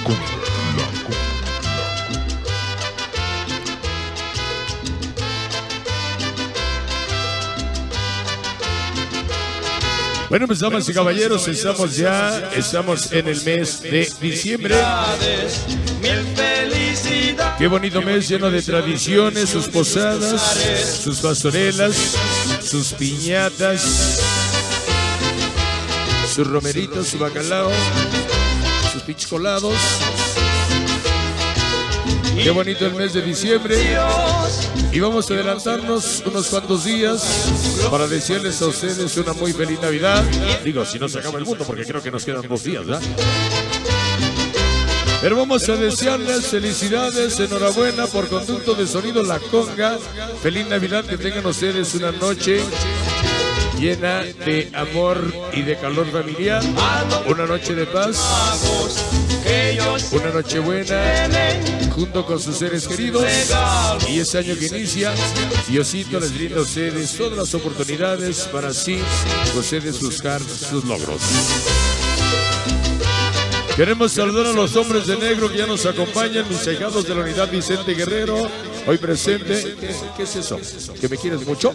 Bueno, pues damas y caballeros, estamos en el mes de diciembre. Qué bonito mes, lleno de tradiciones, sus posadas, sus pastorelas, sus piñatas, sus romeritos, su bacalao, sus pichcolados. Qué bonito el mes de diciembre. Y vamos a adelantarnos unos cuantos días para desearles a ustedes una muy feliz Navidad. Digo, si no se acaba el mundo, porque creo que nos quedan 2 días, ¿verdad? Pero vamos a desearles felicidades, enhorabuena por Conducto de Sonido La Conga. Feliz Navidad, que tengan ustedes una noche llena de amor y de calor familiar, una noche de paz, una noche buena junto con sus seres queridos. Y este año que inicia, Diosito les brinda a ustedes todas las oportunidades para así ustedes buscar sus logros. Queremos saludar a los hombres de negro que ya nos acompañan, mis allegados de la unidad Vicente Guerrero, hoy presente. ¿Qué es eso? ¿Que me quieres mucho?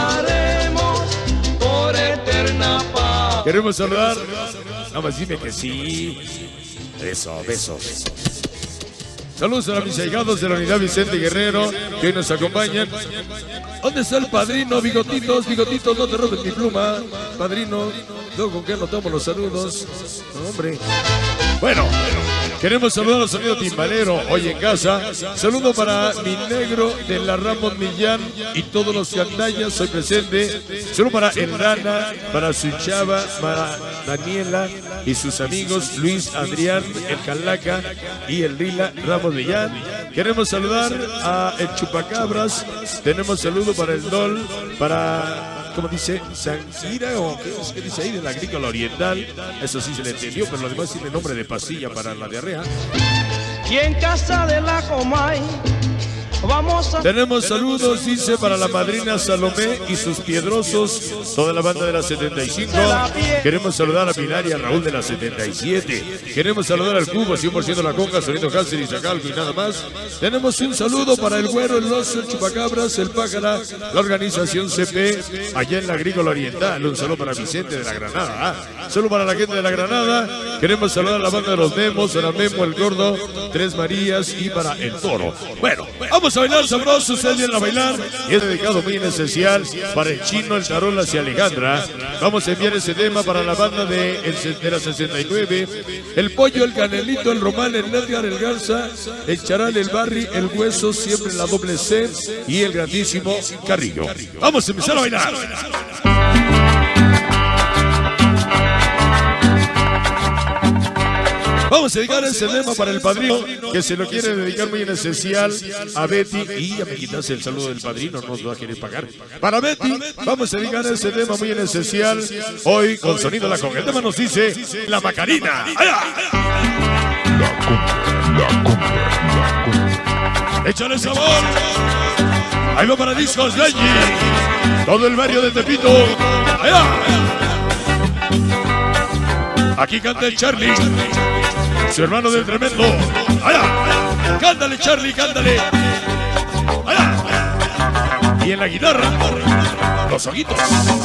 Queremos saludar. Nada más dime que sí. Eso, besos. Saludos a mis allegados de la unidad Vicente Guerrero que hoy nos acompañan. ¿Dónde está el padrino? Bigotitos, bigotitos, no te robes mi pluma. Padrino, luego con qué anotamos los saludos. No, hombre. Bueno, queremos saludar al sonido timbalero hoy en casa. Saludo para mi negro de la Ramos Millán y todos los gandallas hoy presente. Saludo para el Rana, para su chava, para Daniela y sus amigos Luis, Adrián, el Calaca y el Rila Ramos Millán. Queremos saludar a el Chupacabras. Tenemos saludo para el Dol, para... ¿Cómo dice? ¿Sangira o qué dice ahí? De la Agrícola Oriental. Eso sí se le entendió, pero lo demás tiene nombre de pastilla para la diarrea. Y en casa de la Comay vamos a... Tenemos saludos, dice, para la madrina Salomé y sus piedrosos, toda la banda de la 75. Queremos saludar a Pilar y a Raúl de la 77. Queremos saludar al Cubo, 100% La Conga, Sonido Cáceres y Zacalco y nada más. Tenemos un saludo para el Güero, el Oso, el Chupacabras, el Pájara, la organización CP, allá en la Agrícola Oriental. Un saludo para Vicente de la Granada. Saludo para la gente de la Granada. Queremos saludar a la banda de los Memos, a la Memo, el Gordo, Tres Marías y para el Toro. Bueno, vamos a bailar sabroso, ustedes vienen a bailar. Y es dedicado muy en especial para el Chino, el Tarolas y Alejandra. Vamos a enviar ese tema para la banda de la 69. El Pollo, el Canelito, el Román, el Edgar, el Garza, el Charal, el Barry, el Hueso, siempre en la doble C y el grandísimo Carrillo. Vamos a empezar a bailar. Vamos a dedicar ese tema para el padrino, que se lo quiere dedicar muy en especial a Betty. Y ya me quitas el saludo del padrino, no nos va a querer pagar. Para Betty, vamos a dedicar ese tema muy en especial hoy con Sonido La Conga. El tema nos dice La Macarina. ¡Allá! ¡Échale sabor! Ahí va para Discos Benji, todo el barrio de Tepito. ¡Allá! Aquí canta el Charlie, su hermano del Tremendo. ¡Allá! ¡Cántale, Charlie, cántale! ¡Allá! Y en la guitarra, los ojitos.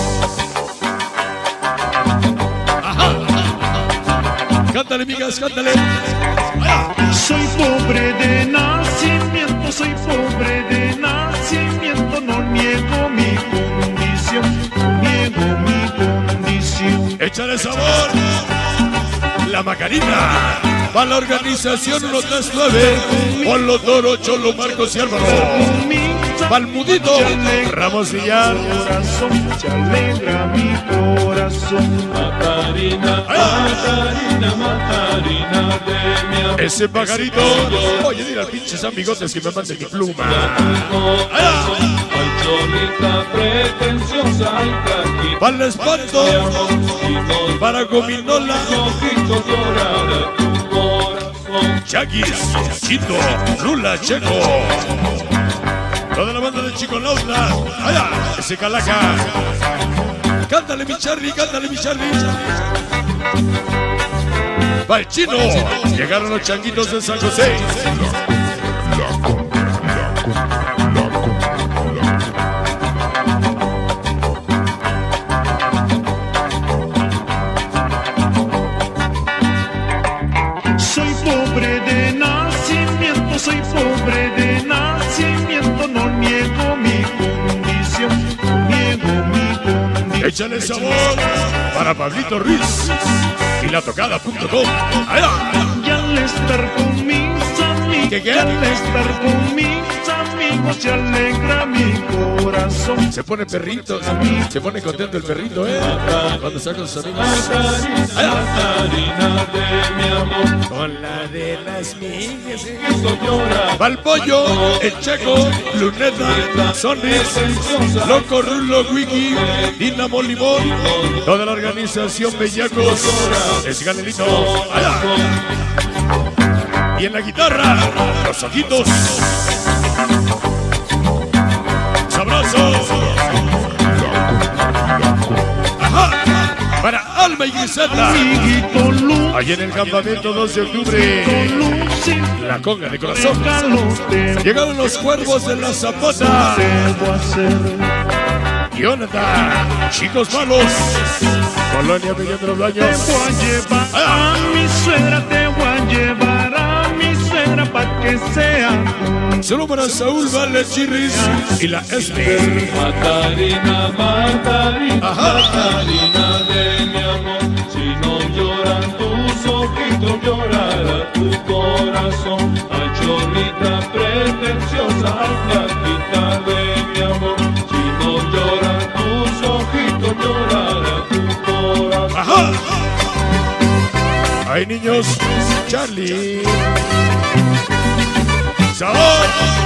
¡Ajá! ¡Cántale, migas, cántale! ¡Allá! Soy pobre de nacimiento, soy pobre de nacimiento. No niego mi condición, no niego mi condición. ¡Échale sabor! La Macarina, para la organización 139, Polo Toro, Cholo, Marcos y Álvaro. Palmudito, Ramos Villar. Se alegra mi corazón. Macarina, Macarina, Macarina de mi amor. Ese pajarito. Oye, dile al pinche San Bigotes que me mande mi pluma. Cholita pretenciosa y tranquila. Para el espanto, para Gominola, Chaquis, Chito, Lula, Checo. Toda la banda de Chiconauta. Allá, ese Calaca. Cántale mi Charlie, cántale mi Charlie. Va el chino. Llegaron los changuitos de San José. Soy pobre de nacimiento, soy pobre de nacimiento, no niego mi condición, no niego mi condición. Échale sabor para Pablito Ruiz y latocada.com. Y al estar con mis amigos, ¿Qué? y al estar con mis amigos se alegra mi corazón. Se pone perrito, se pone contento el perrito, cuando está con sus amigos. Matarina de mi amor, Con la de las migas. esto llora. Va el pollo, el checo, Luneta, Sonis, Loco Rulo, Wiki, Dinamo Limón, toda la organización Bellacos, es Galelito. Y en la guitarra, los ojitos. Sabroso. Ajá. Para Alma y Griselda. Amiguito Lu, Allí en el campamento 2 de octubre. Lucy, La conga de corazón. regalote, Llegaron los cuervos de la Zapata. debo hacer. Jonathan, chicos malos. Colonia Millón de los Baños. Te voy a llevar a mi suegra, te voy a llevar a mi suegra pa' que sea. Solo para Saúl Vale Chirris y la Esme. Matarina, Matarina, Ajá. Matarina de mi amor. Si no lloran tus ojitos, llorará tu corazón. Ay, chorrita pretenciosa, ay, flaquita de mi amor. Si no lloran tus ojitos, llorará tu corazón. Ajá. Hay niños. Charlie. Sabor.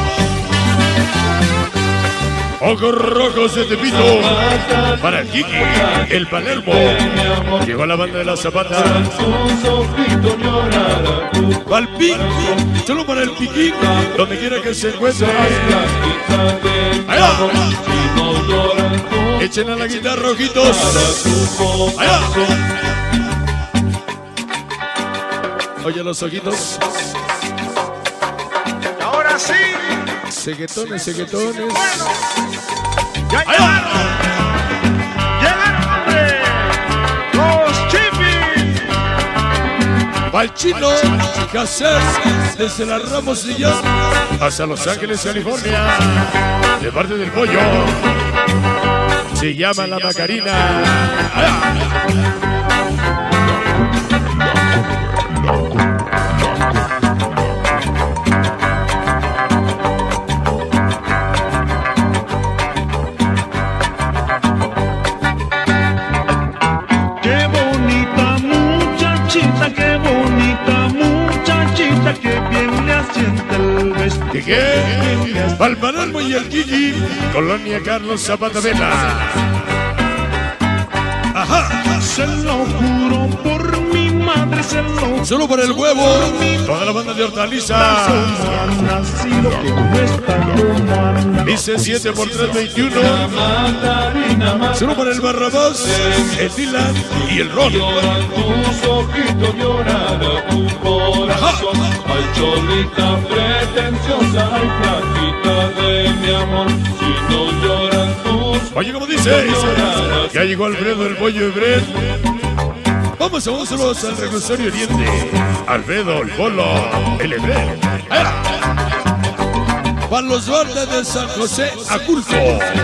Ojos rojos de Tepito. Para el Kiki, el Palermo. Llegó la banda de la Zapata. Tus ojitos llorará tu Va el Pink. Solo para el Piquín. Donde quiera que se encuentre. flaquita de mi Allá. amor. Si no lloran tus Echen a la guitarra, ojitos. tu Allá. corazón. Oye los ojitos. Ahora sí, Seguetones, seguetones. ya Allá. llegaron, hombre, los chipis. Va el chino. Cacer. Desde la Ramosilla hasta Los Ángeles, California. De parte del pollo. Se llama la Macarina. Allá. Qué bonita muchachita, qué bonita muchachita, que bien le asienta el vestido. ¿De qué? Va el Palermo y el Kiki. Colonia Carlos Zapata Vela. Ajá. Se lo juro por mi madre, se lo Solo para el huevo. Toda la banda de Hortaliza. como ha nacido, que no está como ha nacido. Dice 7 por 3, 21. Matarina, Matarina. Solo para el Barrabás, el Dylan y el Ron. Lloran tus ojitos, llorará tu corazón. Ay, cholita pretenciosa, ay, flaquita de mi amor. Si no lloran tus Oye, como dice, ya llegó Alfredo el Pollo de Bret. Vamos a saludos al reclusorio Oriente. Alfredo, el Polo, el Ebret. Para los Duarte de San José, Aculco.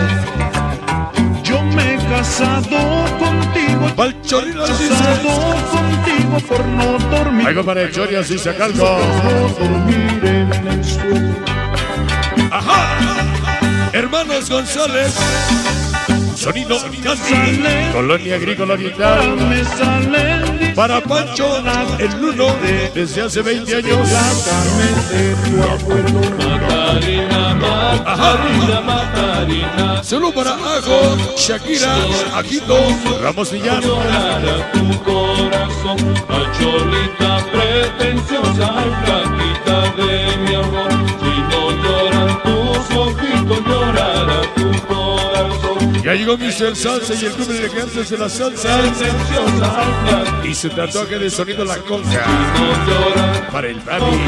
Yo me he casado contigo, Para el Chorrino, dice. casado contigo por no dormir. Algo para el Chori, así se calco. No dormir en el suelo. Ajá. Hermanos González. Sonido Candy. Colonia Agrícola Oriental. Me sale Para Pancho, el Luno, desde hace 20 años. de tu abuelo. Matarina, Matarina, Matarina. Solo para Ajo, Shakira, Ajito, Ramos Villano. Llorará tu corazón. Ay, cholita pretenciosa, ay, flaquita de mi amor. Si no lloran tus ojitos, llorará tu corazón. Ya llegó llegó Mr. Salsa y el club de elegantes de la salsa. Y su tatuaje de sonido La Conga. Para el Babi.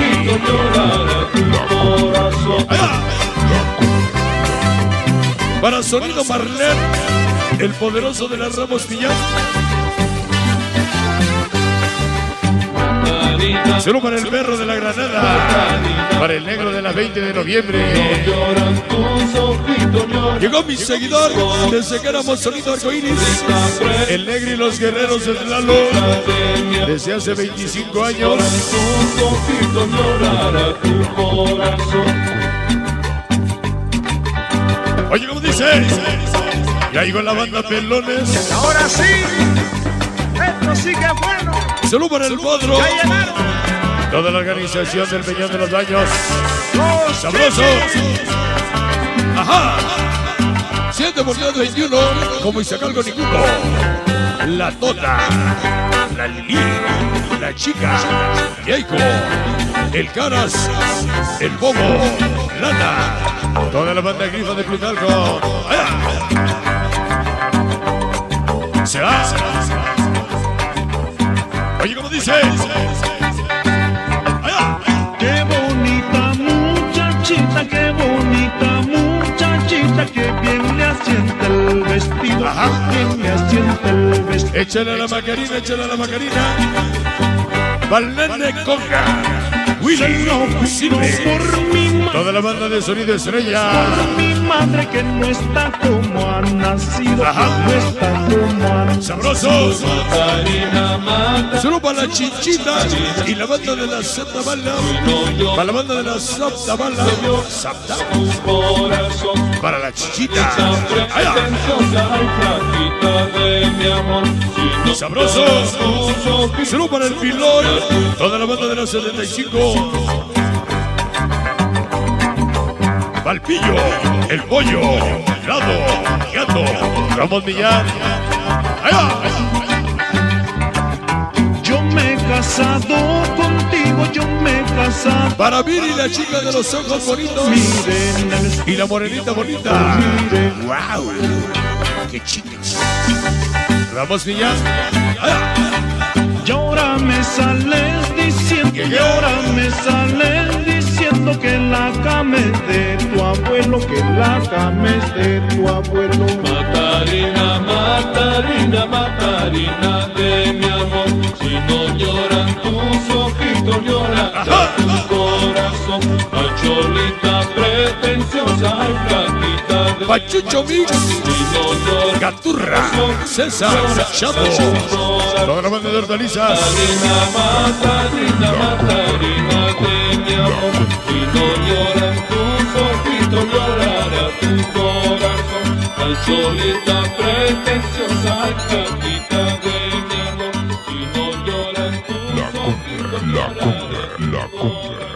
Para sonido Marlene, el poderoso de las Ramos Millán. Solo para el perro de la Granada, para el negro de la 20 de noviembre. Llegó mi seguidor desde que éramos sonido arcoíris, el negro y los guerreros del Lalo, desde hace 25 años. Oye, ¿cómo dice? Ya llegó la banda Pelones. Ahora sí, esto sí que es bueno. Salud para el Podro. Ya llegaron. Toda la organización del Peñón de los Baños. ¡Sabroso! ¡Ajá! 7 por 21, como Isacalco ninguno. La Tota, la Lili, la Chica, Yaiko, el Caras, el Bobo, Lana. Toda la banda grifa de Plutalco. ¡Allá! Se va. Oye, ¿cómo dice? ¡Allá! Qué bonita muchachita, qué bonita muchachita, que bien le asienta el vestido, Ajá. bien le asienta el vestido. Échale a la Macarina, échale a la Macarina. Valnene Conga, Willy, Silve. Por mi madre, Toda la banda de Sonido Estrella. por mi madre que no está como ha nacido, Ajá. que no está como ha nacido. Sabrosos. Solo para la Chinchita y la banda de la Sapta Bala. Para la banda de la Sapta Bala. Sapta. Para la Chinchita. Allá. Sabroso. Solo para el Pilón. Toda la banda de la 75. Palpillo, el pollo, Lado, Gato, Ramos Millán. ¡Allá! Yo me he casado contigo, yo me he casado. Para Viri, la chica de los ojos bonitos. Miren el Y la morenita bonita. miren. ¡Wow! ¡Qué chicas! Ramos Millán. ¡Allá! Y ahora me sales diciendo, y ahora me sales diciendo que la cama es de tu abuelo, que la cama es de tu abuelo. Matarina, Matarina, Matarina de mi amor. Si no lloran tus ojitos, llora tu corazón. Ay, cholita pretenciosa, ay, flaquita de Pachucho Mix. si no lloran. Gaturra. César. Chavo. Toda la banda de hortalizas. Matarina, Matarina de mi amor. Si no lloran tus ojitos, llorará tu corazón. Ay, cholita pretenciosa, ay, flaquita de mi amor. Si no lloran tus ojitos, llorará tu corazón.